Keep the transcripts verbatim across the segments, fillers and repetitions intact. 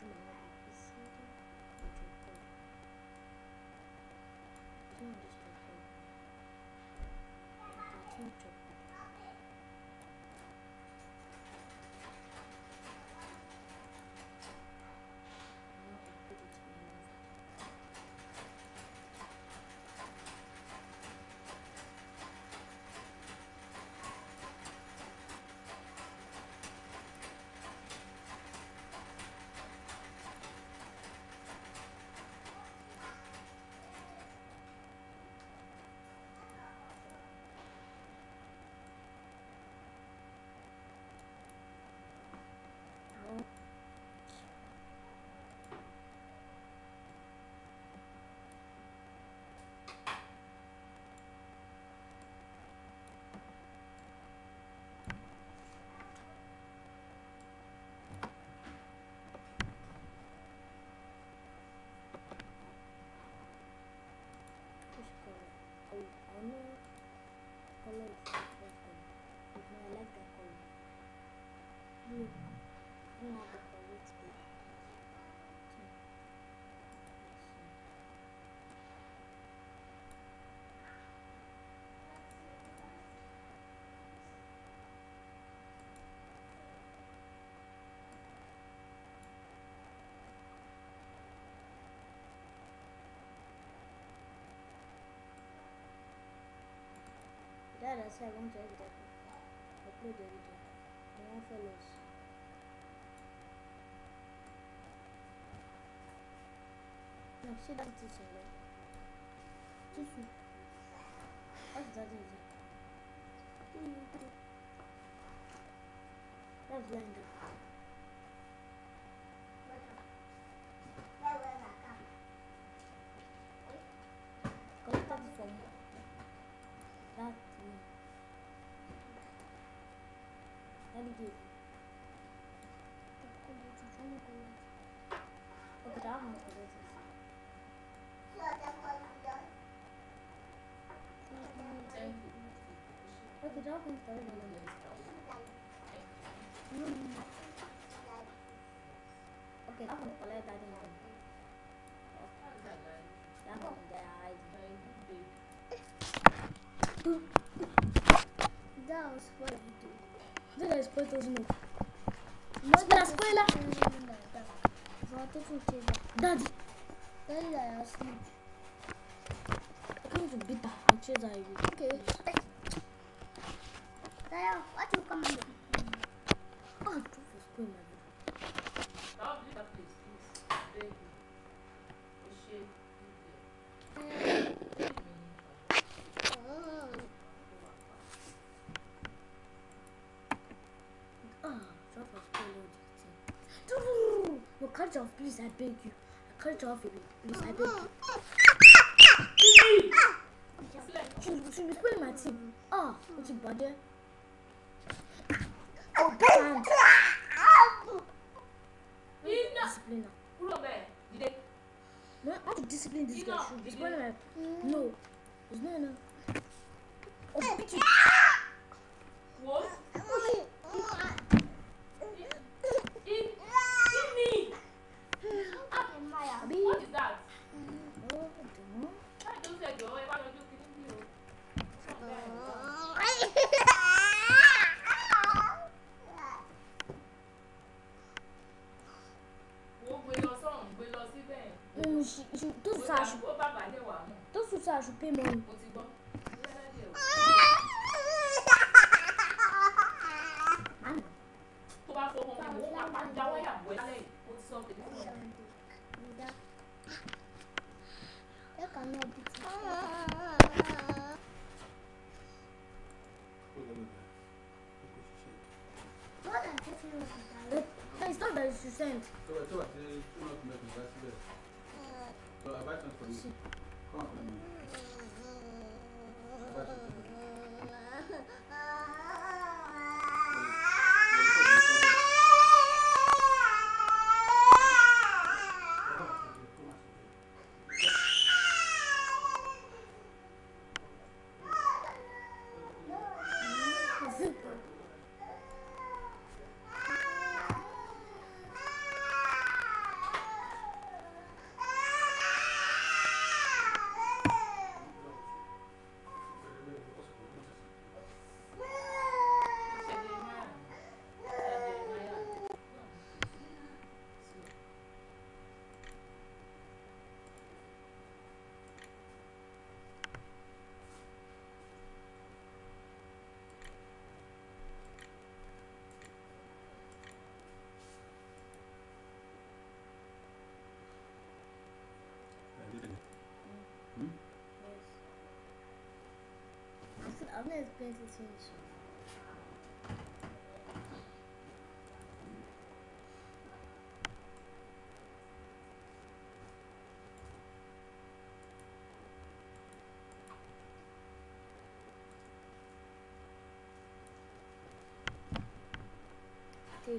Dad, I said I want to edit that. Upload the video. I want follows. No, see that is it. Tissue. What's that is it? That's blender. Collect that from that. Alligator. Okay, that one's for this. Okay, that one's for this. Okay, that one's for that. That one's there. That was what you do. Dove hai spoiled snow? Spera la scuola! Fatto succede. Daddy! Daddy dai la snow. Come to be back. Accesa io. Ok. Dai, what you come on? Oh, tu fai spoil my video. Stop, leave that place, please. Beg you. Oh shit. No, cut it off, please, I beg you. Cut it off, please, I beg you. She should be spoiling my team. Oh, what's your body? Oh, damn. Discipline her. No, I have to discipline this girl. She should be spoiling my... No, it's not enough. Oh, beat you. What? What is that? Oh, I don't know. I don't say go. I want to do it. Wo gbé lọ sọ́run, gbé lọ síbẹ̀. Mm, she, she, those are should, Ó bá bàjẹ́ wà mú. those are should pay money. Mo ti gbọ́. Tó bá fọwọ́ mi, mo máa pa jáwọ́ ìyàwó ẹ̀ lálẹ́ yìí. Mo ti sọ tèmi fún ẹ. It's not that it's sent. So I told her to not make me that's it. So I buy something for you. Come on for me. I buy something for you. respeito isso. Okay.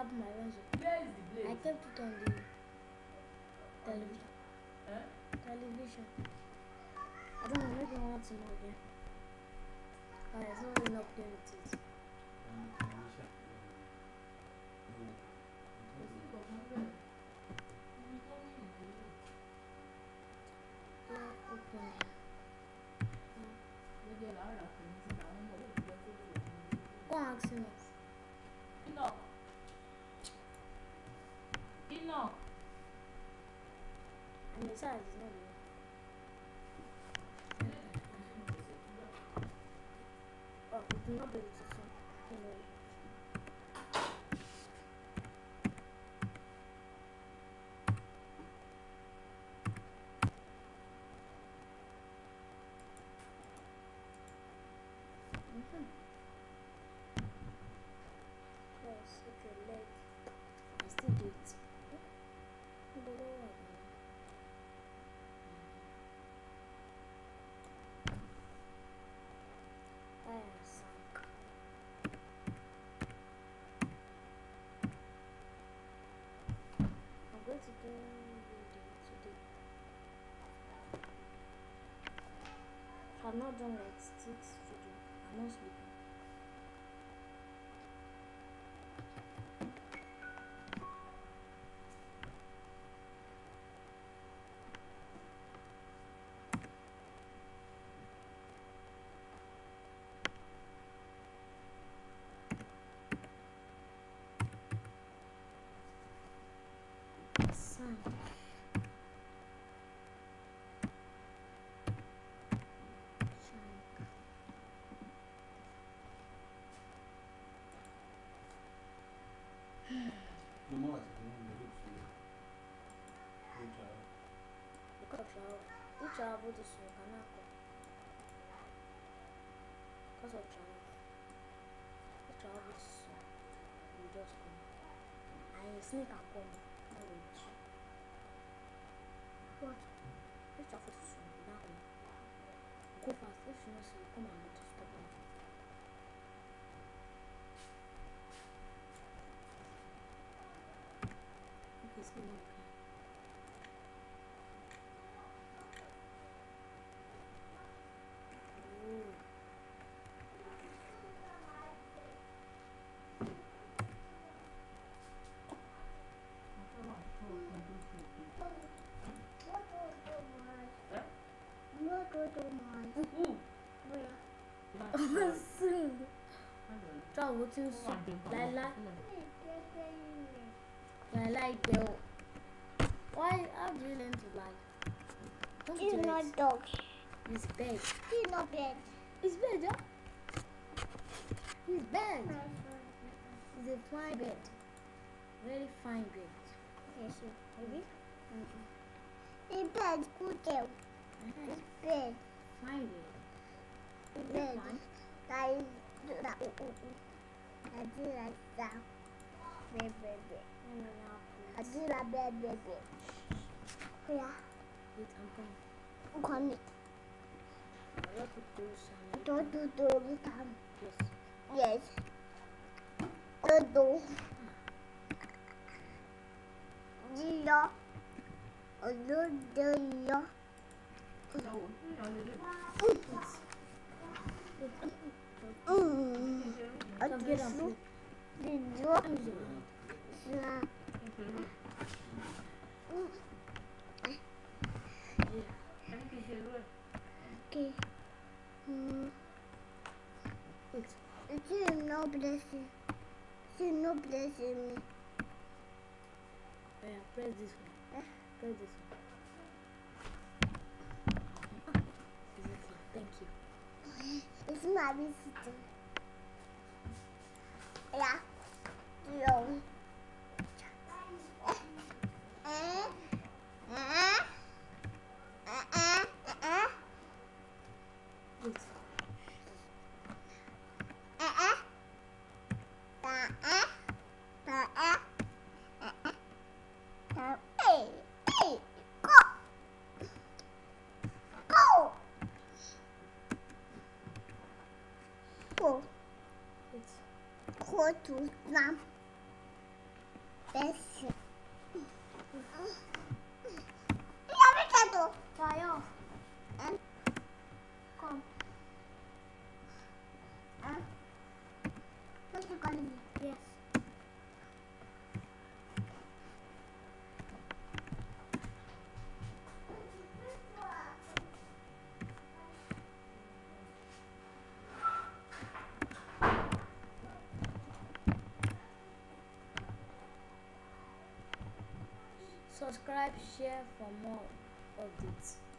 happened my pencil? Where is the blade? I kept it on the television. Eh? Television. I don't know, maybe I want to know again. Alright, so we're not playing with it. Yeah, open it. Go and ask him. Enoch. Enoch. And besides, it's not there. Oh, we do not be able to see. Anyway. Mm-hmm. Yes, okay, leg. I still do it. Below, I am sunk. I'm going to do reading today. I've not done like six video. I'm not sleeping. Sun. Shank. No more, no more, look to you. Good job. Look up travel. Who travel this way? Kanako. Because of travel. Who travel this way? You just go. I sneak and come. No wait. What? Who travel this way? Now go fast. If you know see, come and not stop me. Okay, it's good. Who? Soon. Travel too soon. Lala. Lala, girl. Why? How do you learn to lie? Don't It's do not it. dog. It's bed. It's not bed. It's bed, yeah? It's bed. It's a fine bed. Very fine bed. Yes, sir. Maybe? It's bed. Good girl. Uh-huh. It's bed. Fine bed. It's Is it bed. fine? That is that. Oh, oh, oh. I do like that. Bed, bed, bed. Let me now I put. do like bed, bed, bed. Yeah. Wait, I'm coming. Come it. I love to do some. Don't do do all the time. Yes. Yes. Don't do. Zero. Oh, no, no, no. Mm. I Come do get on. so. Please. The door. Come use your hand. Yeah. Okay. Mm. Wait. It's no blessing. It's no blessing me. Oh, yeah, press this one. Eh? Press this one. Exactly. Thank you. It's my visitor. Yeah. Yo. Eh? Eh? Eh? Eh? Eh? Wait. Eh? Eh? Ta eh? Ta eh? Eh? Eh? Ta eh? Eh? Go! Go! Go! Wait. Go to slam. Subscribe, share for more updates.